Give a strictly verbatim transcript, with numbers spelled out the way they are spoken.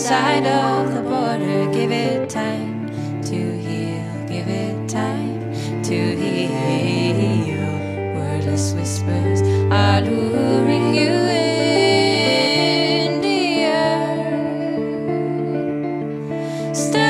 side of the border. Give it time to heal, give it time to heal. Wordless whispers are luring you in the air. Stay